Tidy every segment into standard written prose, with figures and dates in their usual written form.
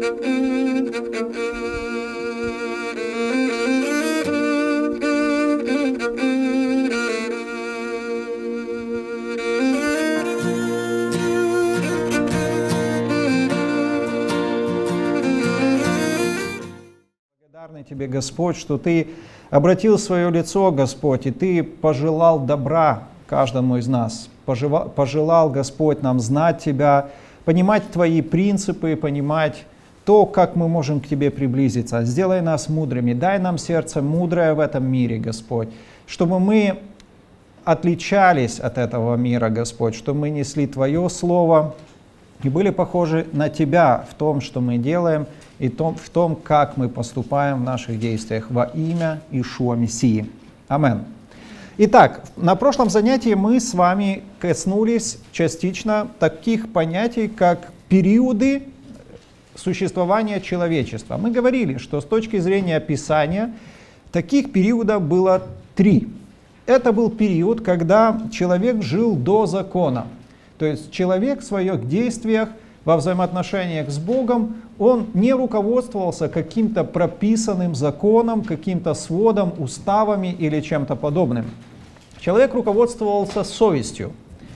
Благодарны Тебе, Господь, что Ты обратил свое лицо, Господь, и Ты пожелал добра каждому из нас. Пожелал, Господь, нам знать Тебя, понимать Твои принципы, понимать то, как мы можем к Тебе приблизиться. Сделай нас мудрыми, дай нам сердце мудрое в этом мире, Господь, чтобы мы отличались от этого мира, Господь, чтобы мы несли Твое Слово и были похожи на Тебя в том, что мы делаем, и в том, как мы поступаем в наших действиях во имя Иешуа Мессии. Амин. Итак, на прошлом занятии мы с вами коснулись частично таких понятий, как периоды существования человечества. Мы говорили, что с точки зрения Писания таких периодов было 3. Это был период, когда человек жил до закона. То есть человек в своих действиях, во взаимоотношениях с Богом, он не руководствовался каким-то прописанным законом, каким-то сводом, уставами или чем-то подобным. Человек руководствовался совестью.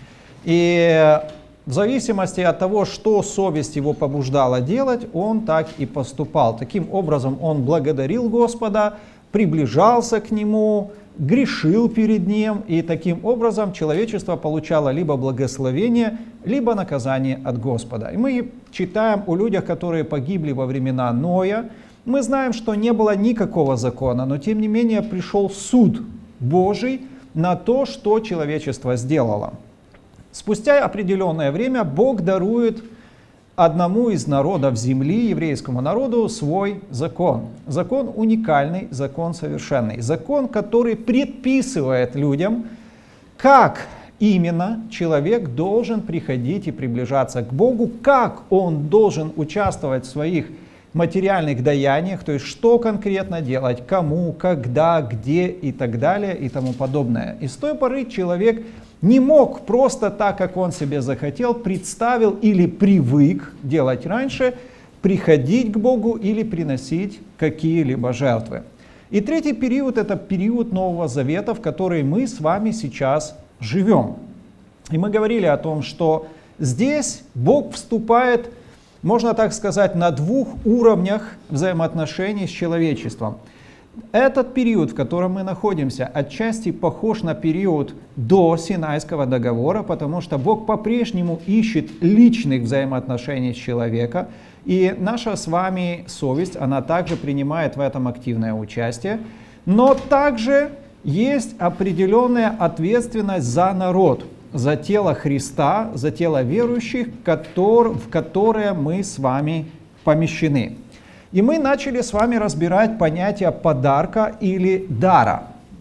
И в зависимости от того, что совесть его побуждала делать, он так и поступал. Таким образом, он благодарил Господа, приближался к Нему, грешил перед Ним, и таким образом человечество получало либо благословение, либо наказание от Господа. И мы читаем о людях, которые погибли во времена Ноя. Мы знаем, что не было никакого закона, но тем не менее пришел суд Божий на то, что человечество сделало. Спустя определенное время Бог дарует одному из народов земли, еврейскому народу, свой закон. Закон уникальный, закон совершенный. Закон, который предписывает людям, как именно человек должен приходить и приближаться к Богу, как он должен участвовать в своих материальных даяниях, то есть что конкретно делать, кому, когда, где и так далее и тому подобное. И с той поры человек не мог просто так, как он себе захотел, представил или привык делать раньше, приходить к Богу или приносить какие-либо жертвы. И третий период — это период Нового Завета, в который мы с вами сейчас живем. И мы говорили о том, что здесь Бог вступает, можно так сказать, на 2 уровнях взаимоотношений с человечеством. Этот период, в котором мы находимся, отчасти похож на период до Синайского договора, потому что Бог по-прежнему ищет личных взаимоотношений с человеком, и наша с вами совесть, она также принимает в этом активное участие, но также есть определенная ответственность за народ, за тело Христа, за тело верующих, в которое мы с вами помещены. И мы начали с вами разбирать понятие подарка или дара.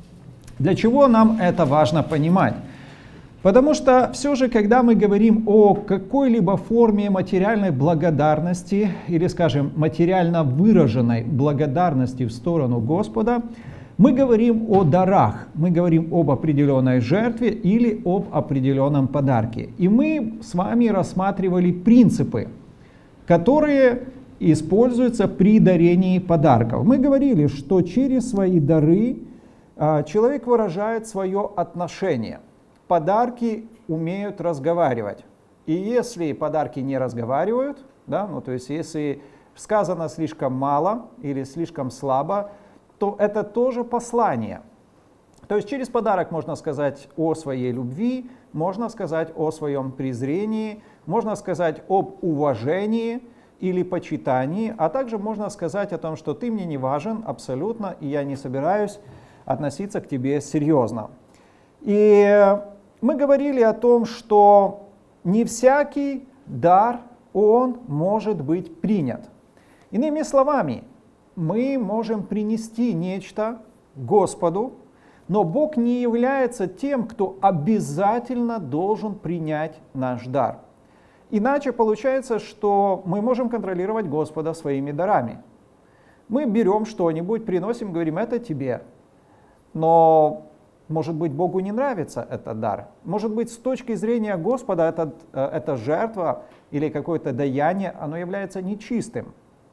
Для чего нам это важно понимать? Потому что все же, когда мы говорим о какой-либо форме материальной благодарности или, скажем, материально выраженной благодарности в сторону Господа, мы говорим о дарах, мы говорим об определенной жертве или об определенном подарке. И мы с вами рассматривали принципы, которые используются при дарении подарков. Мы говорили, что через свои дары человек выражает свое отношение. Подарки умеют разговаривать. И если подарки не разговаривают, да, то есть если сказано слишком мало или слишком слабо, то это тоже послание. То есть через подарок можно сказать о своей любви, можно сказать о своем презрении, можно сказать об уважении или почитании, а также можно сказать о том, что ты мне не важен абсолютно, и я не собираюсь относиться к тебе серьезно. И мы говорили о том, что не всякий дар, он может быть принят. Иными словами, мы можем принести нечто Господу, но Бог не является тем, кто обязательно должен принять наш дар. Иначе получается, что мы можем контролировать Господа своими дарами. Мы берем что-нибудь, приносим, говорим, это тебе. Но, может быть, Богу не нравится этот дар. Может быть, с точки зрения Господа эта жертва или какое-то даяние, оно является нечистым.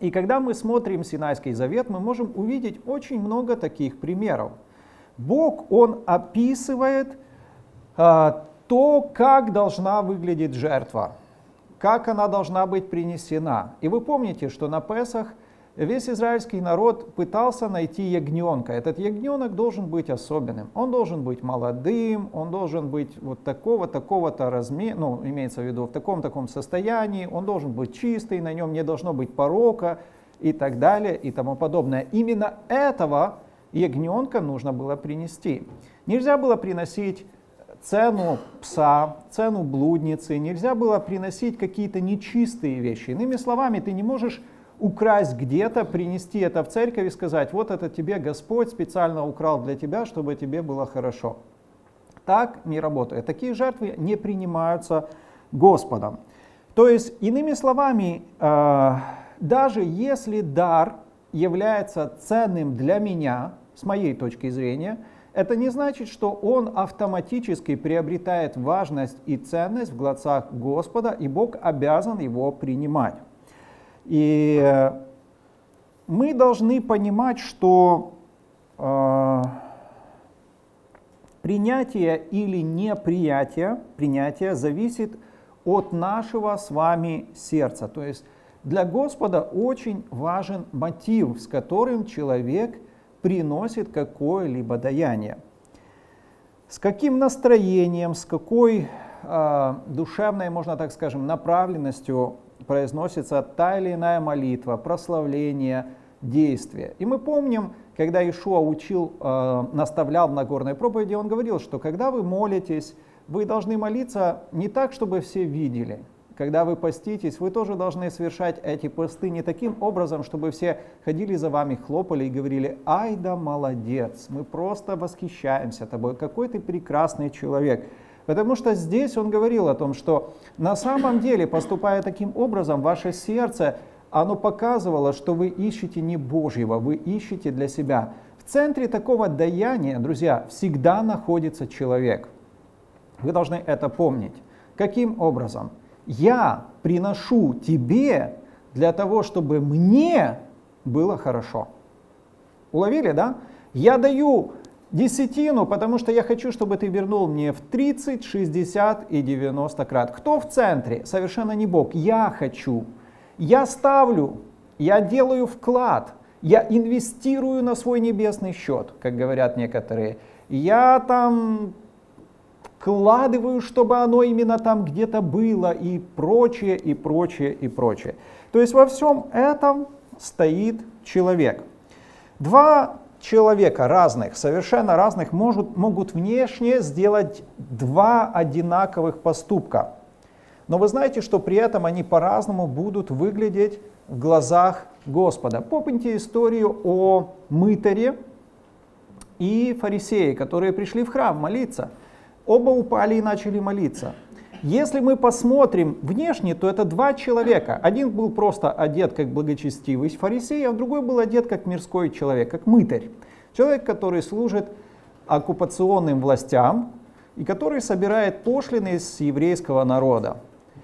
И когда мы смотрим Синайский завет, мы можем увидеть очень много таких примеров. Бог, Он описывает то, как должна выглядеть жертва, как она должна быть принесена. И вы помните, что на Песах весь израильский народ пытался найти ягненка. Этот ягненок должен быть особенным. Он должен быть молодым, он должен быть вот такого-то размера, ну, имеется в виду в таком-таком состоянии, он должен быть чистый, на нем не должно быть порока и так далее и тому подобное. Именно этого ягненка нужно было принести. Нельзя было приносить цену пса, цену блудницы, нельзя было приносить какие-то нечистые вещи. Иными словами, ты не можешь украсть где-то, принести это в церковь и сказать: вот это тебе Господь специально украл для тебя, чтобы тебе было хорошо. Так не работает. Такие жертвы не принимаются Господом. То есть, иными словами, даже если дар является ценным для меня, с моей точки зрения, это не значит, что он автоматически приобретает важность и ценность в глазах Господа, и Бог обязан его принимать. И мы должны понимать, что принятие или непринятие зависит от нашего с вами сердца. То есть для Господа очень важен мотив, с которым человек приносит какое-либо даяние. С каким настроением, с какой душевной, можно так скажем, направленностью произносится та или иная молитва, прославление, действие. И мы помним, когда Иешуа учил, наставлял в Нагорной проповеди, он говорил, что когда вы молитесь, вы должны молиться не так, чтобы все видели. Когда вы поститесь, вы тоже должны совершать эти посты не таким образом, чтобы все ходили за вами, хлопали и говорили: «Ай да молодец, мы просто восхищаемся тобой, какой ты прекрасный человек». Потому что здесь он говорил о том, что на самом деле, поступая таким образом, ваше сердце, оно показывало, что вы ищете не Божьего, вы ищете для себя. В центре такого даяния, друзья, всегда находится человек. Вы должны это помнить. Каким образом? Я приношу тебе для того, чтобы мне было хорошо. Уловили, да? Я даю десятину, потому что я хочу, чтобы ты вернул мне в 30, 60 и 90 крат. Кто в центре? Совершенно не Бог. Я хочу. Я ставлю, я делаю вклад, я инвестирую на свой небесный счет, как говорят некоторые. Я там вкладываю, чтобы оно именно там где-то было, и прочее, и прочее, и прочее. То есть во всем этом стоит человек. Два человека разных, совершенно разных, могут внешне сделать два одинаковых поступка. Но вы знаете, что при этом они по-разному будут выглядеть в глазах Господа. Помните историю о мытаре и фарисее, которые пришли в храм молиться. Оба упали и начали молиться. Если мы посмотрим внешне, то это два человека. Один был просто одет как благочестивый фарисей, а другой был одет как мирской человек, как мытарь. Человек, который служит оккупационным властям и который собирает пошлины с еврейского народа.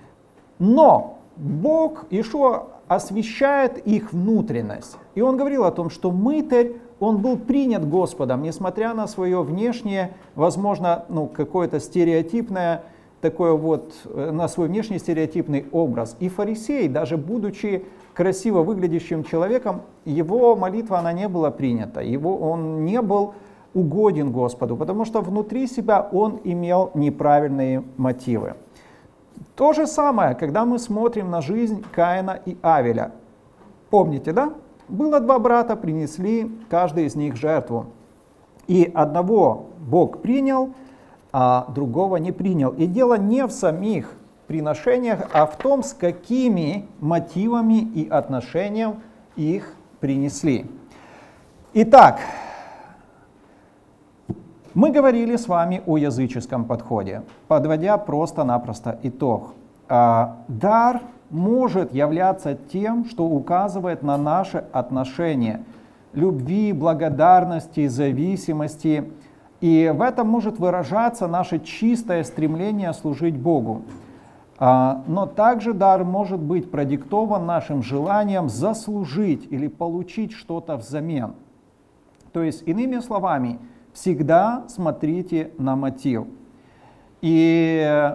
Но Бог, Иешуа, освещает их внутренность. И он говорил о том, что мытарь, он был принят Господом, несмотря на свое внешнее, возможно, какое-то стереотипное, такое вот, на свой внешний стереотипный образ. И фарисей, даже будучи красиво выглядящим человеком, его молитва, она не была принята. Он не был угоден Господу, потому что внутри себя он имел неправильные мотивы. То же самое, когда мы смотрим на жизнь Каина и Авеля. Помните, да? Было два брата, принесли каждый из них жертву. И одного Бог принял, а другого не принял. И дело не в самих приношениях, а в том, с какими мотивами и отношением их принесли. Итак, мы говорили с вами о языческом подходе, подводя просто-напросто итог. Дар может являться тем, что указывает на наши отношения любви, благодарности, зависимости. И в этом может выражаться наше чистое стремление служить Богу. Но также дар может быть продиктован нашим желанием заслужить или получить что-то взамен. То есть, иными словами, всегда смотрите на мотив. И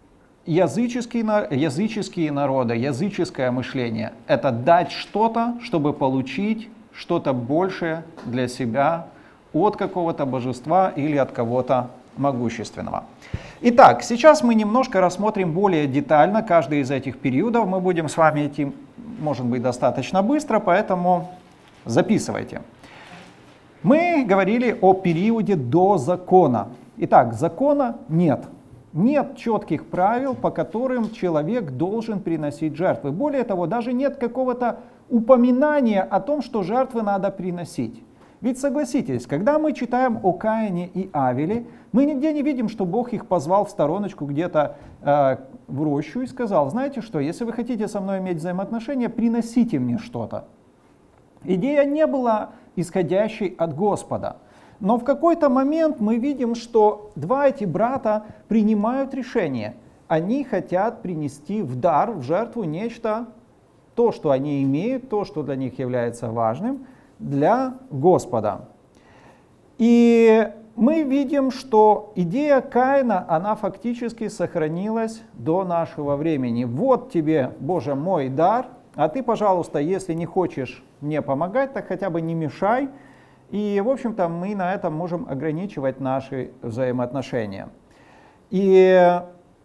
языческие народы, языческое мышление — это дать что-то, чтобы получить что-то большее для себя от какого-то божества или от кого-то могущественного. Итак, сейчас мы немножко рассмотрим более детально каждый из этих периодов. Мы будем с вами идти, может быть, достаточно быстро, поэтому записывайте. Мы говорили о периоде до закона. Итак, закона нет. Нет четких правил, по которым человек должен приносить жертвы. Более того, даже нет какого-то упоминания о том, что жертвы надо приносить. Ведь согласитесь, когда мы читаем о Каине и Авеле, мы нигде не видим, что Бог их позвал в стороночку где-то в рощу и сказал: знаете что, если вы хотите со мной иметь взаимоотношения, приносите мне что-то. Идея не была исходящей от Господа. Но в какой-то момент мы видим, что два эти брата принимают решение. Они хотят принести в дар, в жертву нечто, то, что они имеют, то, что для них является важным, для Господа. И мы видим, что идея Каина, она фактически сохранилась до нашего времени. Вот тебе, Боже, мой дар, а ты, пожалуйста, если не хочешь мне помогать, так хотя бы не мешай. И, в общем-то, мы на этом можем ограничивать наши взаимоотношения. И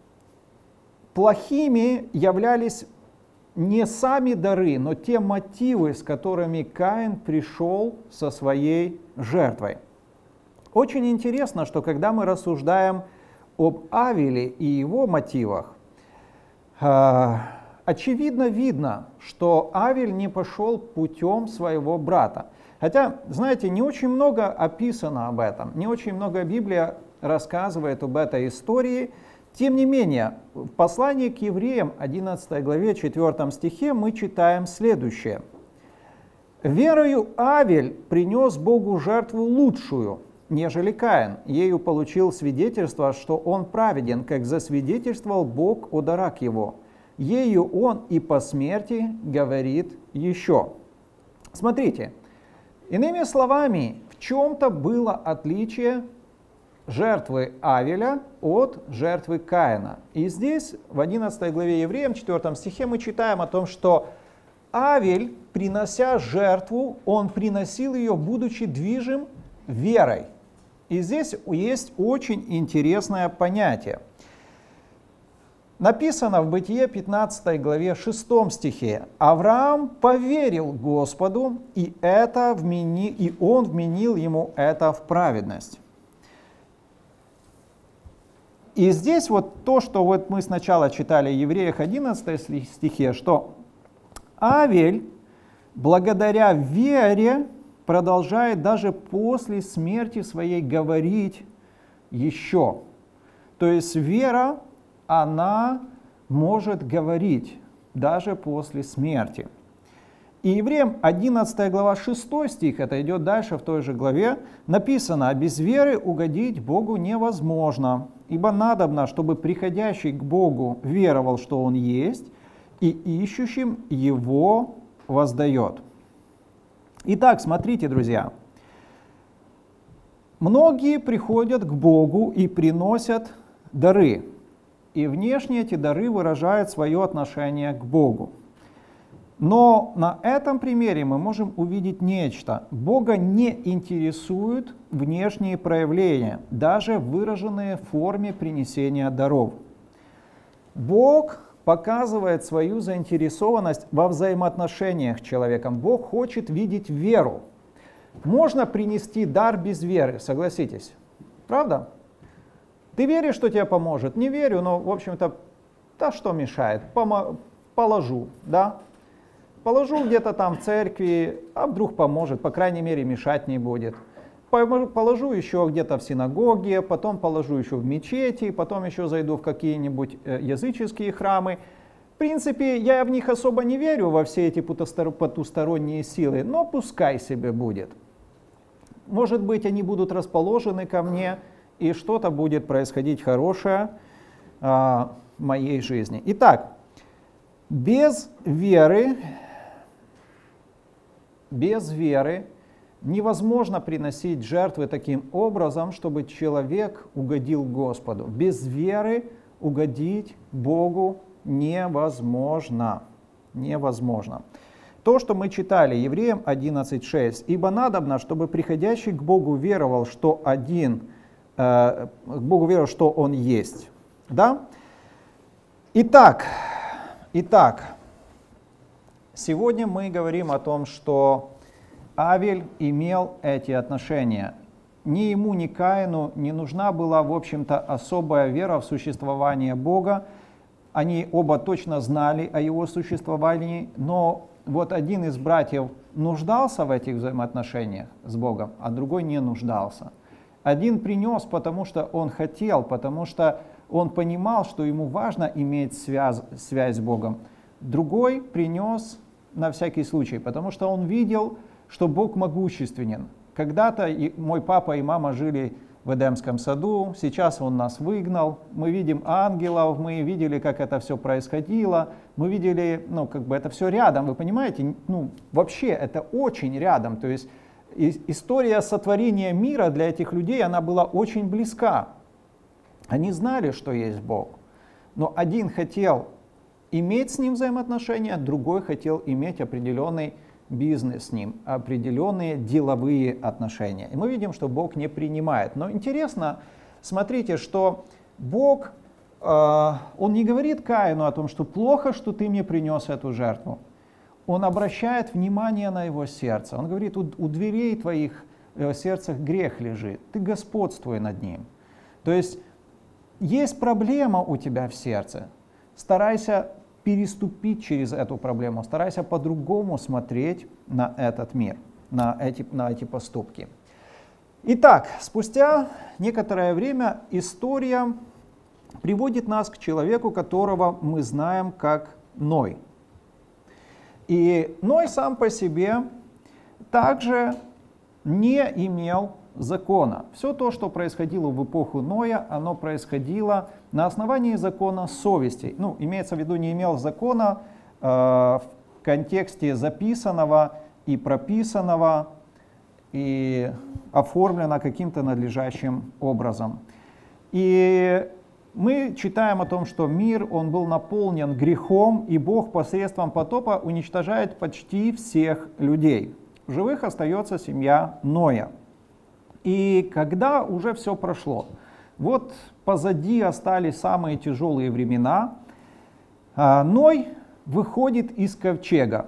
плохими являлись не сами дары, но те мотивы, с которыми Каин пришел со своей жертвой. Очень интересно, что когда мы рассуждаем об Авеле и его мотивах, очевидно видно, что Авель не пошел путем своего брата. Хотя, знаете, не очень много описано об этом, не очень много Библия рассказывает об этой истории. Тем не менее, в послании к евреям, 11 главе, 4 стихе, мы читаем следующее. «Верою Авель принес Богу жертву лучшую, нежели Каин. Ею получил свидетельство, что он праведен, как засвидетельствовал Бог о дарах его. Ею он и по смерти говорит еще». Смотрите, иными словами, в чем-то было отличие жертвы Авеля от жертвы Каина. И здесь, в 11 главе Евреям, 4 стихе, мы читаем о том, что Авель, принося жертву, он приносил ее, будучи движим верой. И здесь есть очень интересное понятие. Написано в Бытие 15 главе 6 стихе: «Авраам поверил Господу, и он вменил ему это в праведность». И здесь вот то, что вот мы сначала читали в Евреях 11 стихе, что Авель, благодаря вере, продолжает даже после смерти своей говорить еще. То есть вера, она может говорить даже после смерти. И Евреям 11 глава 6 стих, это идет дальше в той же главе, написано: «А без веры угодить Богу невозможно, ибо надобно, чтобы приходящий к Богу веровал, что Он есть, и ищущим Его воздает». Итак, смотрите, друзья, многие приходят к Богу и приносят дары, и внешне эти дары выражают свое отношение к Богу. Но на этом примере мы можем увидеть нечто. Бога не интересуют внешние проявления, даже выраженные в форме принесения даров. Бог показывает свою заинтересованность во взаимоотношениях с человеком. Бог хочет видеть веру. Можно принести дар без веры, согласитесь. Правда? Ты веришь, что тебе поможет? Не верю, но, в общем-то, да что мешает? Положу, да? Положу где-то там в церкви, а вдруг поможет, по крайней мере, мешать не будет. Положу еще где-то в синагоге, потом положу еще в мечети, потом еще зайду в какие-нибудь языческие храмы. В принципе, я в них особо не верю, во все эти потусторонние силы, но пускай себе будет. Может быть, они будут расположены ко мне, и что-то будет происходить хорошее. моей жизни. Итак, без веры невозможно приносить жертвы таким образом, чтобы человек угодил Господу. Без веры угодить Богу невозможно. Невозможно. То, что мы читали, Евреям 11:6. «Ибо надобно, чтобы приходящий к Богу веровал, что Он есть». Да? Итак, сегодня мы говорим о том, что Авель имел эти отношения. Ни ему, ни Каину не нужна была, в общем-то, особая вера в существование Бога. Они оба точно знали о его существовании, но вот один из братьев нуждался в этих взаимоотношениях с Богом, а другой не нуждался. Один принес, потому что он хотел, потому что он понимал, что ему важно иметь связь с Богом. Другой принес на всякий случай, потому что он видел, что Бог могущественен. Когда-то мой папа и мама жили в Эдемском саду, сейчас Он нас выгнал, мы видим ангелов, мы видели, как это все происходило, мы видели, это все рядом, вы понимаете, вообще это очень рядом, то есть история сотворения мира для этих людей, она была очень близка. Они знали, что есть Бог, но один хотел иметь с Ним взаимоотношения, другой хотел иметь определенный бизнес с Ним, определенные деловые отношения. И мы видим, что Бог не принимает. Но интересно, смотрите, что Бог, Он не говорит Каину о том, что плохо, что ты мне принес эту жертву. Он обращает внимание на его сердце. Он говорит, у дверей твоих в сердцах грех лежит, ты господствуй над ним. То есть проблема у тебя в сердце, старайся переступить через эту проблему, старайся по-другому смотреть на этот мир, на эти поступки. Итак, спустя некоторое время история приводит нас к человеку, которого мы знаем как Ной. И Ной сам по себе также не имел закона. Все то, что происходило в эпоху Ноя, оно происходило на основании закона совести. Имеется в виду, не имел закона в контексте записанного и прописанного, и оформлено каким-то надлежащим образом. И мы читаем о том, что мир, он был наполнен грехом, и Бог посредством потопа уничтожает почти всех людей. В живых остается семья Ноя. И когда уже все прошло, вот позади остались самые тяжелые времена, Ной выходит из ковчега.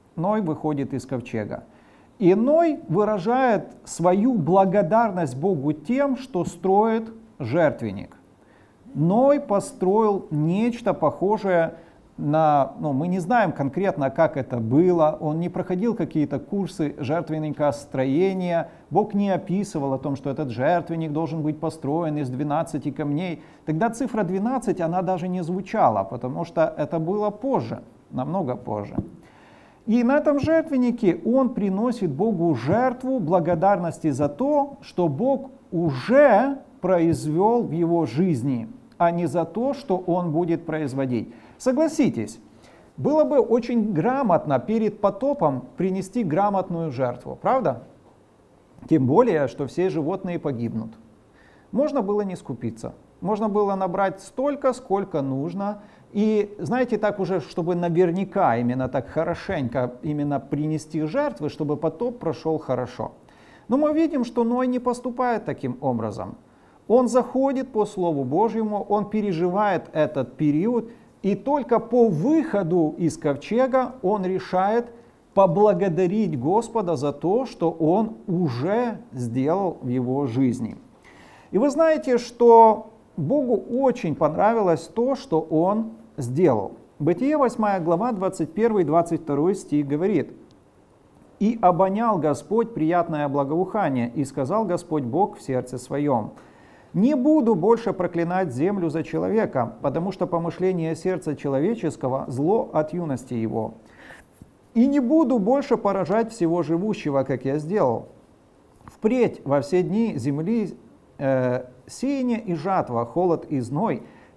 И Ной выражает свою благодарность Богу тем, что строит жертвенник. Ной построил нечто похожее на, мы не знаем конкретно, как это было, он не проходил какие-то курсы жертвенникостроения, Бог не описывал о том, что этот жертвенник должен быть построен из 12 камней. Тогда цифра 12, она даже не звучала, потому что это было позже, намного позже. И на этом жертвеннике он приносит Богу жертву благодарности за то, что Бог уже произвел в его жизни, а не за то, что он будет производить. Согласитесь, было бы очень грамотно перед потопом принести грамотную жертву, правда? Тем более, что все животные погибнут. Можно было не скупиться, можно было набрать столько, сколько нужно. И знаете, так уже, чтобы наверняка, именно так хорошенько именно принести жертвы, чтобы потоп прошел хорошо. Но мы видим, что Ной не поступает таким образом. Он заходит по Слову Божьему, он переживает этот период, и только по выходу из ковчега он решает поблагодарить Господа за то, что он уже сделал в его жизни. И вы знаете, что Богу очень понравилось то, что он сделал. Бытие 8 глава 21-22 стих говорит: «И обонял Господь приятное благоухание, и сказал Господь Бог в сердце своем: не буду больше проклинать землю за человека, потому что помышление сердца человеческого зло от юности его. И не буду больше поражать всего живущего, как я сделал. Впредь во все дни земли сеяние и жатва, холод и зной,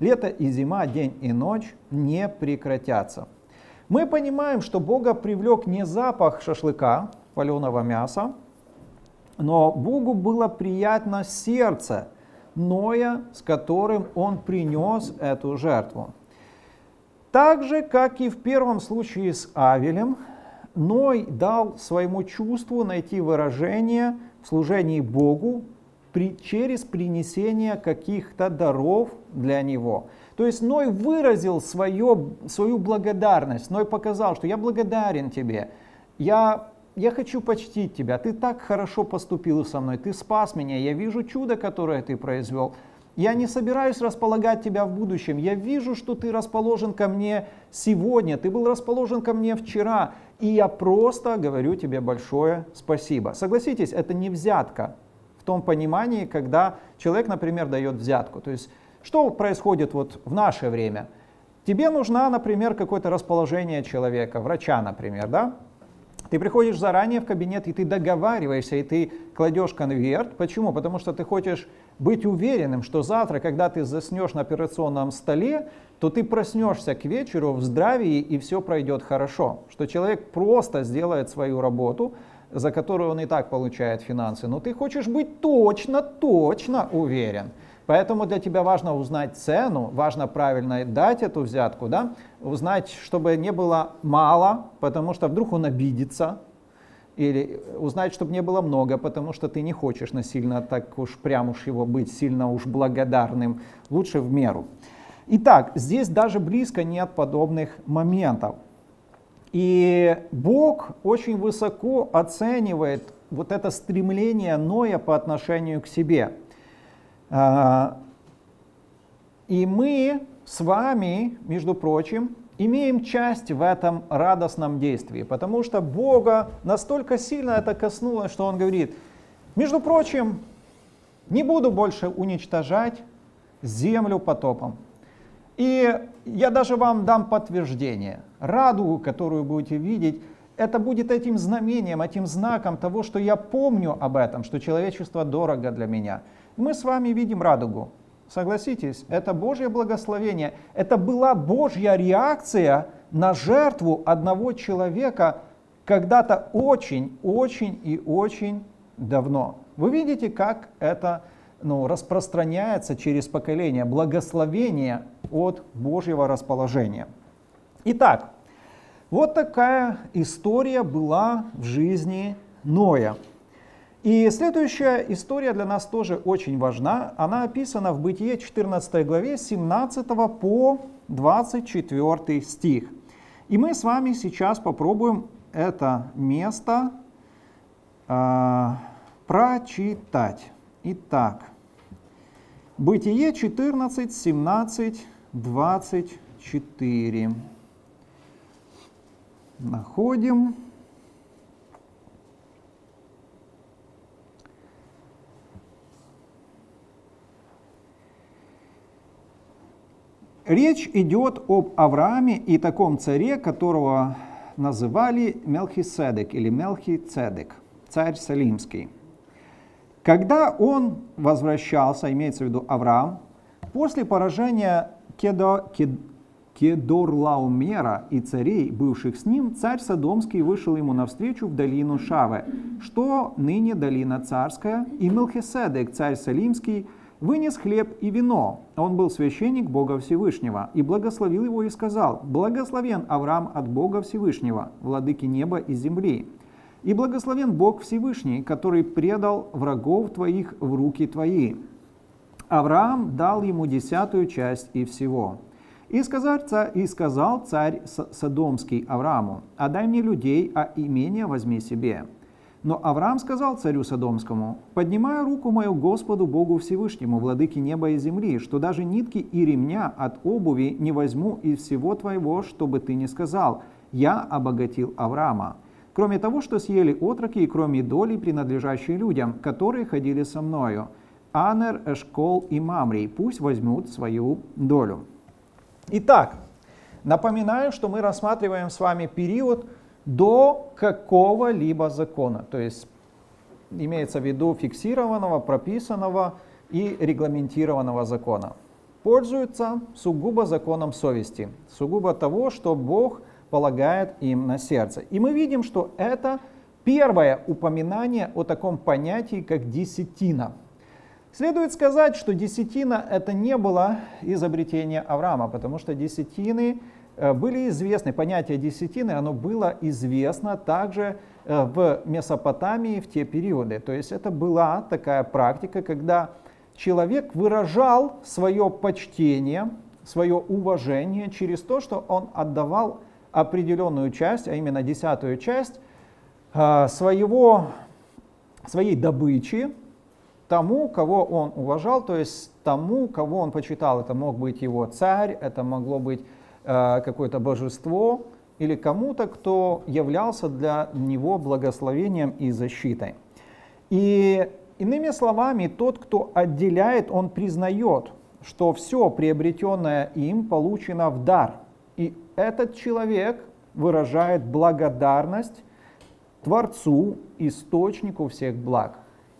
лето и зима, день и ночь не прекратятся. Мы понимаем, что Бога привлек не запах шашлыка, паленого мяса, но Богу было приятно сердце Ноя, с которым он принес эту жертву. Так же, как и в первом случае с Авелем, Ной дал своему чувству найти выражение в служении Богу через принесение каких-то даров для него. То есть Ной выразил свою благодарность. Ной показал, что я благодарен тебе, я хочу почтить тебя, ты так хорошо поступил со мной, ты спас меня, я вижу чудо, которое ты произвел. Я не собираюсь располагать тебя в будущем. Я вижу, что ты расположен ко мне сегодня, ты был расположен ко мне вчера. И я просто говорю тебе большое спасибо. Согласитесь, это не взятка в том понимании, когда человек, например, дает взятку. То есть, что происходит вот в наше время? Тебе нужно, например, какое-то расположение человека, врача, например, да? Ты приходишь заранее в кабинет, и ты договариваешься, и ты кладешь конверт. Почему? Потому что ты хочешь быть уверенным, что завтра, когда ты заснешь на операционном столе, то ты проснешься к вечеру в здравии, и все пройдет хорошо. Что человек просто сделает свою работу, за которую он и так получает финансы. Но ты хочешь быть точно уверен. Поэтому для тебя важно узнать цену, важно правильно дать эту взятку, да? Узнать, чтобы не было мало, потому что вдруг он обидится, или узнать, чтобы не было много, потому что ты не хочешь насильно так уж прям уж его быть сильно уж благодарным, лучше в меру. Итак, здесь даже близко нет подобных моментов. И Бог очень высоко оценивает вот это стремление Ноя по отношению к себе. И мы с вами, между прочим, имеем часть в этом радостном действии, потому что Бога настолько сильно это коснулось, что Он говорит: между прочим, не буду больше уничтожать землю потопом. И я даже вам дам подтверждение. Радугу, которую будете видеть, это будет этим знамением, этим знаком того, что я помню об этом, что человечество дорого для меня. Мы с вами видим радугу. Согласитесь, это Божье благословение. Это была Божья реакция на жертву одного человека когда-то очень и очень давно. Вы видите, как это распространяется через поколение. Благословение от Божьего расположения. Итак, вот такая история была в жизни Ноя. И следующая история для нас тоже очень важна. Она описана в Бытие 14 главе 17 по 24 стих. И мы с вами сейчас попробуем это место прочитать. Итак, Бытие 14, 17, 24. Находим. Речь идет об Аврааме и таком царе, которого называли Мелхиседек или Мелхицедек, царь Салимский. Когда он возвращался, имеется в виду Авраам, после поражения Кедорлаомера и царей, бывших с ним, царь Содомский вышел ему навстречу в долину Шаве, что ныне долина царская, и Мелхиседек, царь Салимский, вынес хлеб и вино. Он был священник Бога Всевышнего, и благословил его и сказал: «Благословен Авраам от Бога Всевышнего, владыки неба и земли. И благословен Бог Всевышний, который предал врагов твоих в руки твои». Авраам дал ему 10-ю часть и всего. И сказал царь Содомский Аврааму: «Отдай мне людей, а имение возьми себе». Но Авраам сказал царю Содомскому: «Поднимаю руку мою Господу Богу Всевышнему, владыке неба и земли, что даже нитки и ремня от обуви не возьму из всего твоего, чтобы ты не сказал: я обогатил Авраама. Кроме того, что съели отроки, и кроме доли, принадлежащей людям, которые ходили со мною, Анер, Эшкол и Мамрий, пусть возьмут свою долю». Итак, напоминаю, что мы рассматриваем с вами период до какого-либо закона, то есть имеется в виду фиксированного, прописанного и регламентированного закона. пользуются сугубо законом совести, сугубо того, что Бог полагает им на сердце. И мы видим, что это первое упоминание о таком понятии, как десятина. Следует сказать, что десятина это не было изобретение Авраама, потому что десятины были известны, понятие десятины, оно было известно также в Месопотамии в те периоды. То есть это была такая практика, когда человек выражал свое почтение, свое уважение через то, что он отдавал определенную часть, а именно 10-ю часть своей добычи тому, кого он уважал, то есть тому, кого он почитал. Это мог быть его царь, это могло быть какое-то божество или кому-то, кто являлся для него благословением и защитой. И иными словами, тот, кто отделяет, он признает, что все приобретенное им получено в дар. И этот человек выражает благодарность Творцу, источнику всех благ.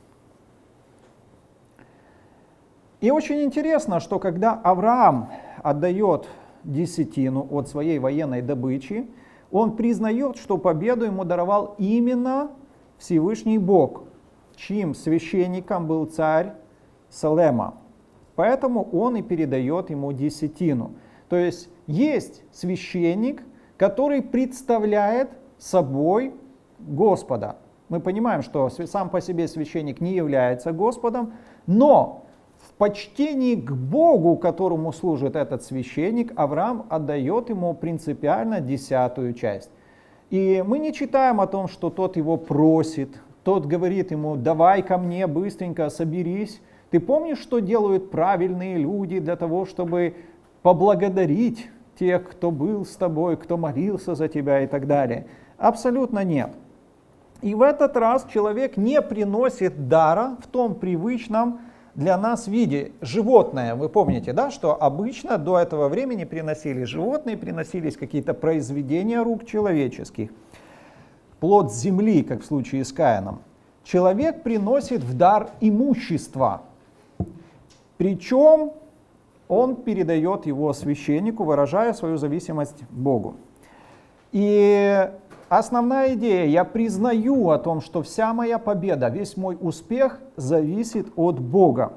И очень интересно, что когда Авраам отдает десятину от своей военной добычи, он признает, что победу ему даровал именно Всевышний Бог, чьим священником был царь Салема. Поэтому он и передает ему десятину. То есть священник, который представляет собой Господа. Мы понимаем, что сам по себе священник не является Господом, но в почтении к Богу, которому служит этот священник, Авраам отдает ему принципиально 10-ю часть. И мы не читаем о том, что тот его просит, тот говорит ему: давай ко мне быстренько, соберись. Ты помнишь, что делают правильные люди для того, чтобы поблагодарить тех, кто был с тобой, кто молился за тебя и так далее? Абсолютно нет. И в этот раз человек не приносит дара в том привычном для нас виде. Животное, вы помните, да, что обычно до этого времени приносили животные, приносились какие-то произведения рук человеческих. Плод земли, как в случае с Каином. Человек приносит в дар имущество. Причем он передает его священнику, выражая свою зависимость Богу. И основная идея: я признаю о том, что вся моя победа, весь мой успех зависит от Бога.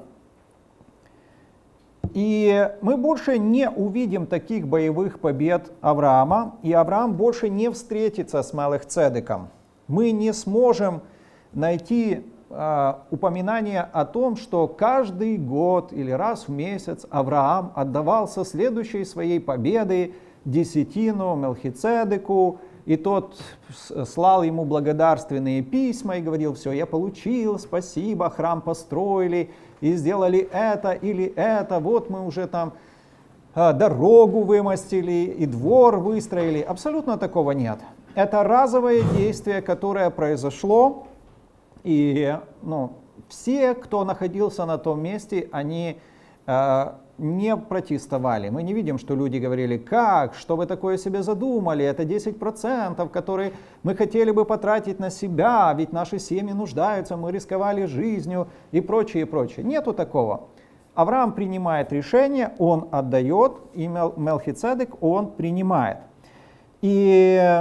И мы больше не увидим таких боевых побед Авраама, и Авраам больше не встретится с Мелхицедеком. Мы не сможем найти упоминание о том, что каждый год или раз в месяц Авраам отдавал со следующей своей победы десятину Мелхицедеку, и тот слал ему благодарственные письма и говорил: все, я получил, спасибо, храм построили, и сделали это или это, вот мы уже там дорогу вымостили и двор выстроили. Абсолютно такого нет. Это разовое действие, которое произошло, и все, кто находился на том месте, они не протестовали. Мы не видим, что люди говорили: как, что вы такое себе задумали, это 10%, которые мы хотели бы потратить на себя, ведь наши семьи нуждаются, мы рисковали жизнью и прочее, и прочее. Нету такого. Авраам принимает решение, он отдает, и Мелхицедек он принимает. И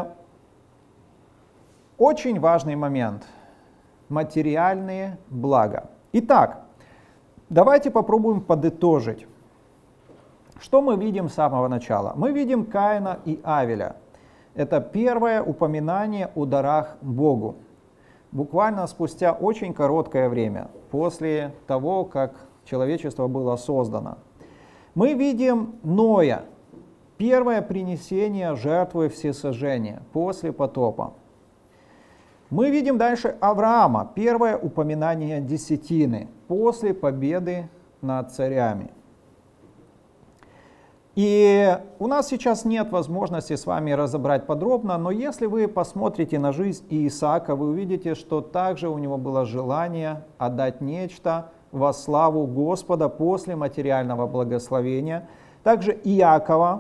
очень важный момент – материальные блага. Итак, давайте попробуем подытожить. Что мы видим с самого начала? Мы видим Каина и Авеля. Это первое упоминание о дарах Богу. Буквально спустя очень короткое время, после того, как человечество было создано. Мы видим Ноя, первое принесение жертвы всесожжения после потопа. Мы видим дальше Авраама, первое упоминание десятины после победы над царями. И у нас сейчас нет возможности с вами разобрать подробно, но если вы посмотрите на жизнь Исаака, вы увидите, что также у него было желание отдать нечто во славу Господа после материального благословения. Также Иакова.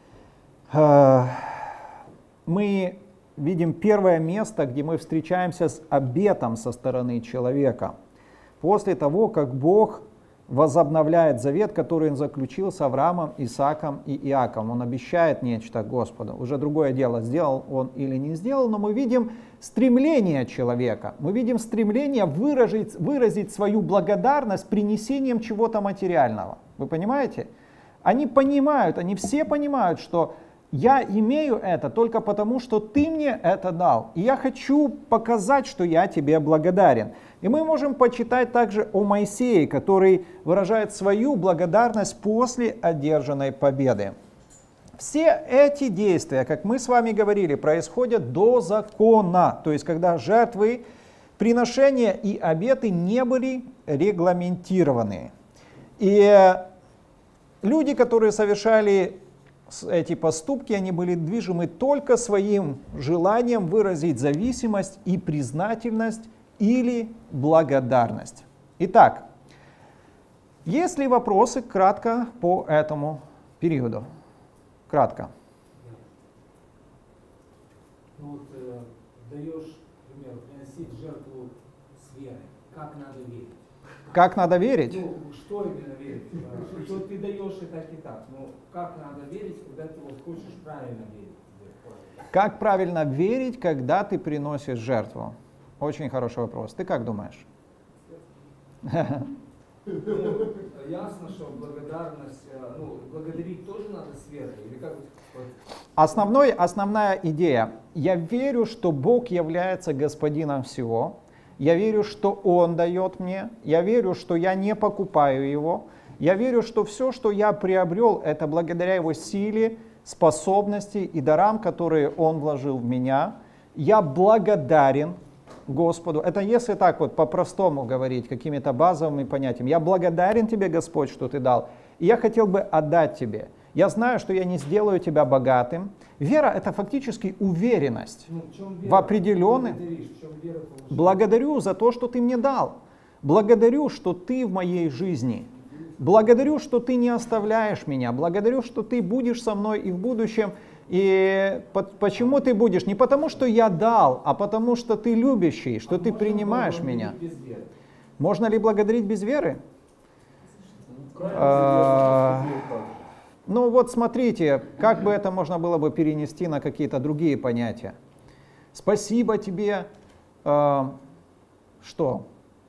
Мы видим первое место, где мы встречаемся с обетом со стороны человека. После того, как Бог возобновляет завет, который он заключил с Авраамом, Исааком и Иаковом. Он обещает нечто Господу. Уже другое дело, сделал он или не сделал, но мы видим стремление человека. Мы видим стремление выразить свою благодарность принесением чего-то материального. Вы понимаете? Они понимают, они все понимают, что я имею это только потому, что ты мне это дал. И я хочу показать, что я тебе благодарен. И мы можем почитать также о Моисее, который выражает свою благодарность после одержанной победы. Все эти действия, как мы с вами говорили, происходят до закона, то есть когда жертвы, приношения и обеты не были регламентированы. И люди, которые совершали эти поступки, они были движимы только своим желанием выразить зависимость и признательность или благодарность. Итак, есть ли вопросы кратко по этому периоду? Кратко. Ну вот даешь, например, приносить жертву с верой. Как надо верить? Как надо верить? Ну, что именно верить? Что ты даешь и так, и так. Но как надо верить, когда ты вот хочешь правильно верить? Как правильно верить, когда ты приносишь жертву? Очень хороший вопрос. Ты как думаешь? Ясно, что благодарность, благодарить тоже надо с верой? Или как? Основная идея. Я верю, что Бог является господином всего. Я верю, что Он дает мне. Я верю, что я не покупаю Его. Я верю, что все, что я приобрел, это благодаря Его силе, способности и дарам, которые Он вложил в меня. Я благодарен Господу. Это если так вот по-простому говорить, какими-то базовыми понятиями. Я благодарен Тебе, Господь, что Ты дал. И я хотел бы отдать Тебе. Я знаю, что я не сделаю тебя богатым. Вера — это фактически уверенность в определенном. Благодарю за то, что Ты мне дал. Благодарю, что Ты в моей жизни. Благодарю, что Ты не оставляешь меня. Благодарю, что Ты будешь со мной и в будущем. И почему Ты будешь? Не потому, что я дал, а потому, что Ты любящий, что Ты принимаешь меня. Можно ли благодарить без веры? Ну вот смотрите, как бы это можно было бы перенести на какие-то другие понятия. Спасибо тебе, что?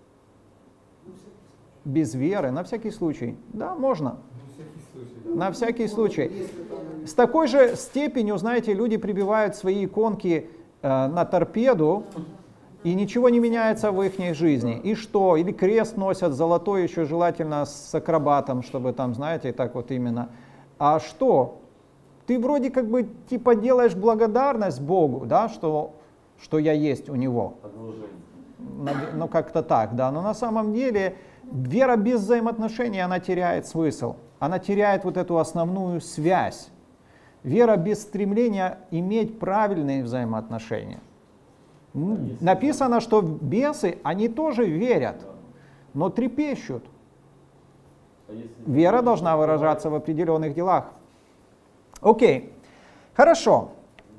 Без веры, на всякий случай. Да, можно. На всякий случай. С такой же степенью, знаете, люди прибивают свои иконки на торпеду, и ничего не меняется в их жизни. И что? Или крест носят золотой, еще желательно с акробатом, чтобы там, знаете, так вот именно. А что? Ты вроде как бы типа делаешь благодарность Богу, да, что я есть у Него. Ну как-то так, да. Но на самом деле вера без взаимоотношений, она теряет смысл. Она теряет вот эту основную связь. Вера без стремления иметь правильные взаимоотношения. Написано, что бесы, они тоже верят, но трепещут. Вера должна выражаться в определенных делах. Окей, хорошо.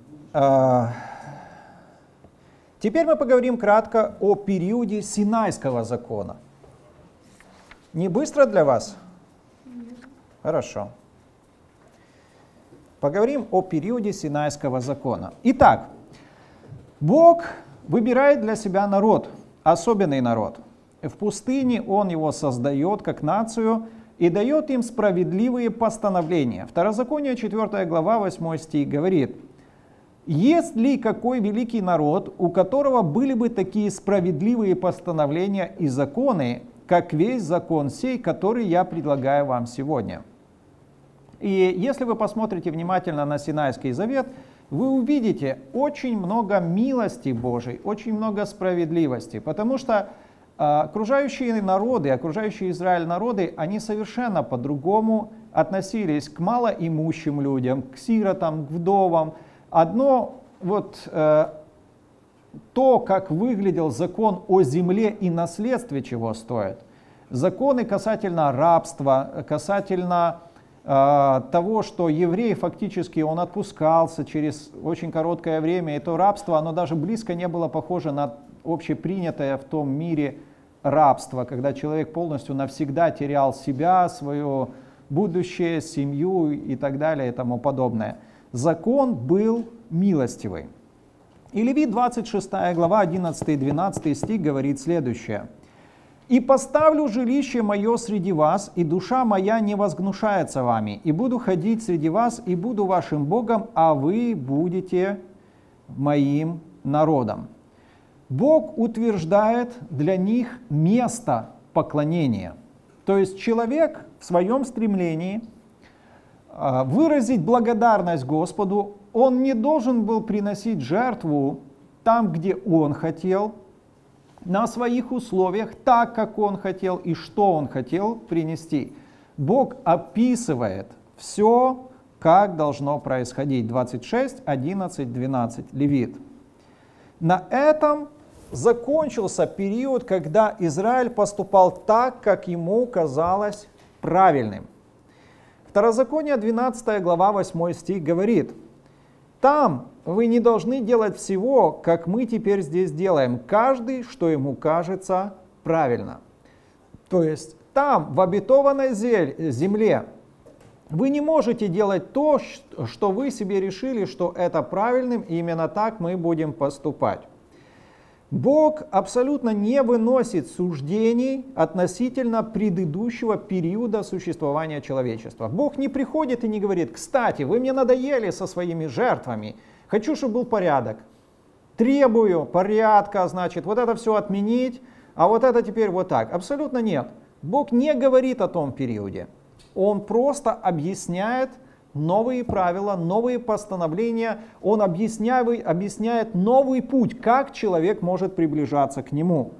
Теперь мы поговорим кратко о периоде Синайского закона. Не быстро для вас? Хорошо. Поговорим о периоде Синайского закона. Итак, Бог выбирает для себя народ, особенный народ. В пустыне Он его создает как нацию и дает им справедливые постановления. Второзаконие 4 глава 8 стих говорит: «Есть ли какой великий народ, у которого были бы такие справедливые постановления и законы, как весь закон сей, который я предлагаю вам сегодня?» И если вы посмотрите внимательно на Синайский завет, вы увидите очень много милости Божией, очень много справедливости, потому что окружающие народы, окружающие Израиль народы, они совершенно по-другому относились к малоимущим людям, к сиротам, к вдовам. Одно вот то, как выглядел закон о земле и наследстве, чего стоит. Законы касательно рабства, касательно того, что еврей фактически он отпускался через очень короткое время, и то рабство, оно даже близко не было похоже на общепринятое в том мире рабства, когда человек полностью навсегда терял себя, свое будущее, семью и так далее и тому подобное. Закон был милостивый. И Левит 26 глава 11 и 12 стих говорит следующее. «И поставлю жилище мое среди вас, и душа моя не возгнушается вами, и буду ходить среди вас, и буду вашим Богом, а вы будете моим народом». Бог утверждает для них место поклонения. То есть человек в своем стремлении выразить благодарность Господу, он не должен был приносить жертву там, где он хотел, на своих условиях, так, как он хотел и что он хотел принести. Бог описывает все, как должно происходить. 26, 11, 12, Левит. На этом закончился период, когда Израиль поступал так, как ему казалось правильным. Второзаконие 12 глава 8 стих говорит: «Там вы не должны делать всего, как мы теперь здесь делаем, каждый, что ему кажется правильно». То есть там, в обетованной земле, вы не можете делать то, что вы себе решили, что это правильным, и именно так мы будем поступать. Бог абсолютно не выносит суждений относительно предыдущего периода существования человечества. Бог не приходит и не говорит: «Кстати, вы мне надоели со своими жертвами, хочу, чтобы был порядок. Требую порядка, значит, вот это все отменить, а вот это теперь вот так». Абсолютно нет. Бог не говорит о том периоде. Он просто объясняет новые правила, новые постановления. Он объясняет новый путь, как человек может приближаться к нему.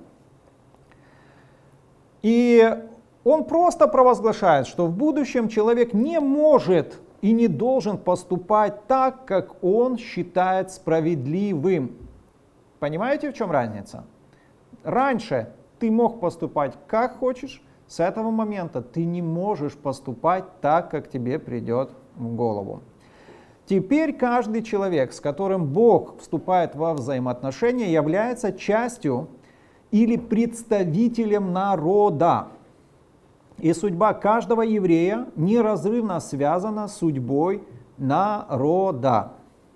И он просто провозглашает, что в будущем человек не может и не должен поступать так, как он считает справедливым. Понимаете, в чем разница? Раньше ты мог поступать как хочешь, с этого момента ты не можешь поступать так, как тебе придет в голову. Теперь каждый человек, с которым Бог вступает во взаимоотношения, является частью или представителем народа. И судьба каждого еврея неразрывно связана с судьбой народа.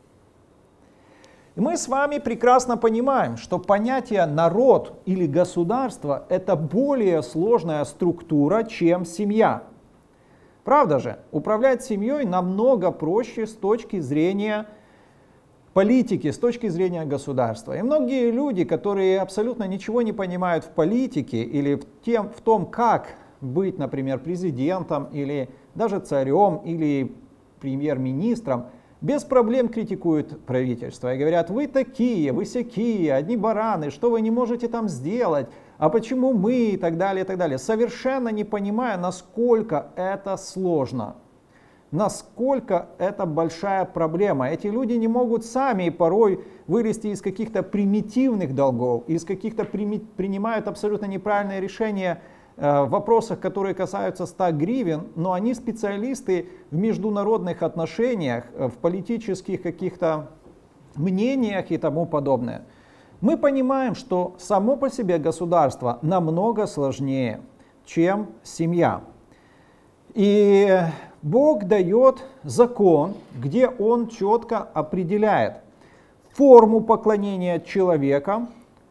И мы с вами прекрасно понимаем, что понятие «народ» или «государство» — это более сложная структура, чем семья. Правда же? Управлять семьей намного проще с точки зрения политики, с точки зрения государства. И многие люди, которые абсолютно ничего не понимают в политике или в том, как быть, например, президентом или даже царем или премьер-министром, без проблем критикуют правительство и говорят: вы такие, вы сякие, одни бараны, что вы не можете там сделать, а почему мы, и так далее, совершенно не понимая, насколько это сложно, насколько это большая проблема. Эти люди не могут сами порой вылезти из каких-то примитивных долгов, из каких-то принимают абсолютно неправильные решения в вопросах, которые касаются 100 гривен, но они специалисты в международных отношениях, в политических каких-то мнениях и тому подобное. Мы понимаем, что само по себе государство намного сложнее, чем семья. И Бог дает закон, где Он четко определяет форму поклонения человека,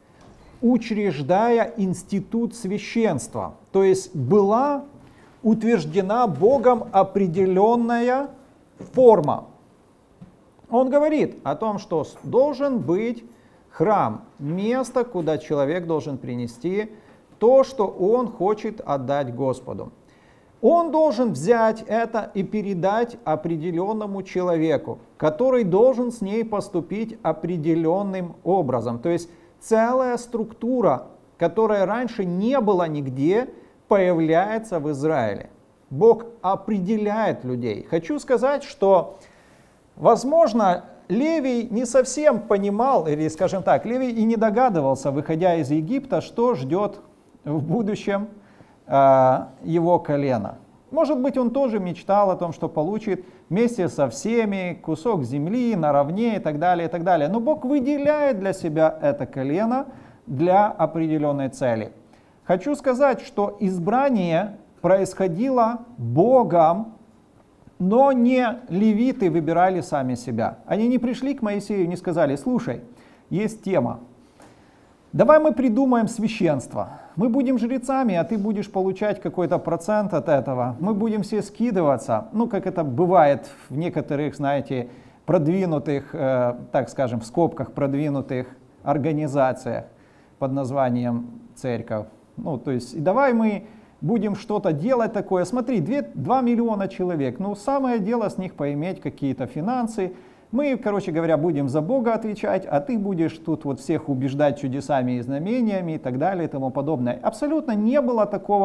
учреждая институт священства. То есть была утверждена Богом определенная форма. Он говорит о том, что должен быть храм, место, куда человек должен принести то, что он хочет отдать Господу. Он должен взять это и передать определенному человеку, который должен с ней поступить определенным образом. То есть целая структура, которая раньше не была нигде, появляется в Израиле. Бог определяет людей. Хочу сказать, что, возможно, Левий не совсем понимал, или, скажем так, Левий и не догадывался, выходя из Египта, что ждет в будущем его колено. Может быть, он тоже мечтал о том, что получит вместе со всеми кусок земли наравне и так далее, и так далее. Но Бог выделяет для себя это колено для определенной цели. Хочу сказать, что избрание происходило Богом, но не левиты выбирали сами себя. Они не пришли к Моисею и не сказали: слушай, есть тема, давай мы придумаем священство. Мы будем жрецами, а ты будешь получать какой-то процент от этого. Мы будем все скидываться, ну, как это бывает в некоторых, знаете, продвинутых, так скажем, в скобках продвинутых организациях под названием церковь. Ну, то есть, давай мы будем что-то делать такое. Смотри, 2 миллиона человек, ну, самое дело с них поиметь какие-то финансы. Мы, короче говоря, будем за Бога отвечать, а ты будешь тут вот всех убеждать чудесами и знамениями и так далее и тому подобное. Абсолютно не было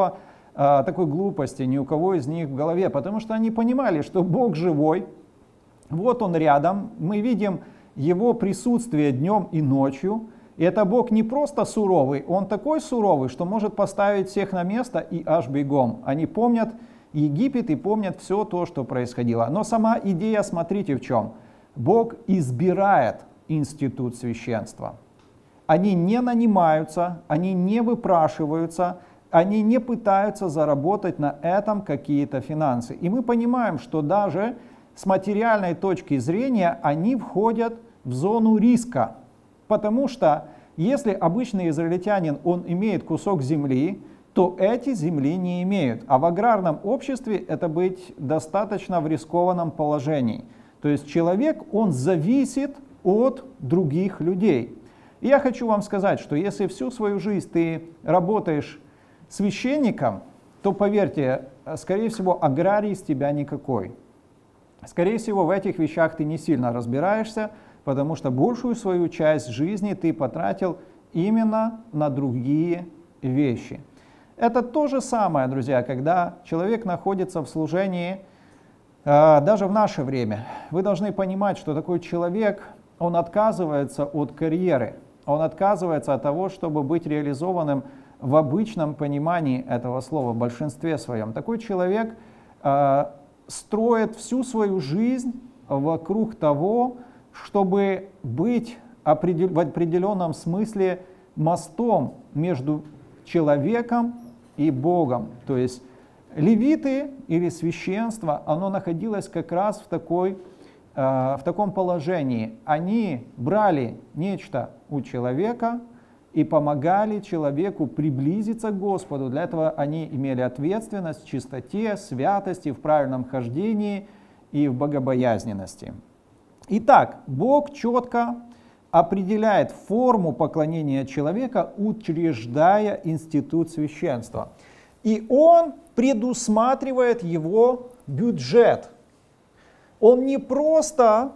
такой глупости ни у кого из них в голове, потому что они понимали, что Бог живой, вот Он рядом, мы видим Его присутствие днем и ночью. И это Бог не просто суровый, Он такой суровый, что может поставить всех на место и аж бегом. Они помнят Египет и помнят все то, что происходило. Но сама идея, смотрите в чем. Бог избирает институт священства. Они не нанимаются, они не выпрашиваются, они не пытаются заработать на этом какие-то финансы. И мы понимаем, что даже с материальной точки зрения они входят в зону риска. Потому что если обычный израильтянин, он имеет кусок земли, то эти земли не имеют. А в аграрном обществе это быть достаточно в рискованном положении. То есть человек, он зависит от других людей. И я хочу вам сказать, что если всю свою жизнь ты работаешь священником, то поверьте, скорее всего, аграрий из тебя никакой. Скорее всего, в этих вещах ты не сильно разбираешься, потому что большую свою часть жизни ты потратил именно на другие вещи. Это то же самое, друзья, когда человек находится в служении. Даже в наше время вы должны понимать, что такой человек, он отказывается от карьеры, он отказывается от того, чтобы быть реализованным в обычном понимании этого слова, в большинстве своем. Такой человек строит всю свою жизнь вокруг того, чтобы быть в определенном смысле мостом между человеком и Богом. То есть левиты или священство, оно находилось как раз в таком положении. Они брали нечто у человека и помогали человеку приблизиться к Господу. Для этого они имели ответственность в чистоте, святости, в правильном хождении и в богобоязненности. Итак, Бог четко определяет форму поклонения человека, учреждая институт священства. И Он предусматривает его бюджет. Он не просто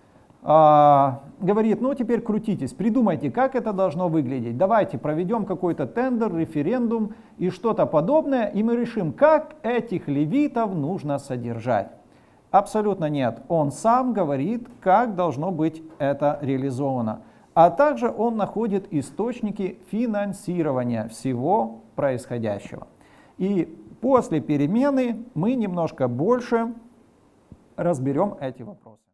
говорит: ну теперь крутитесь, придумайте, как это должно выглядеть. Давайте проведем какой-то тендер, референдум и что-то подобное, и мы решим, как этих левитов нужно содержать. Абсолютно нет. Он сам говорит, как должно быть это реализовано. А также он находит источники финансирования всего происходящего. И после перемены мы немножко больше разберем эти вопросы.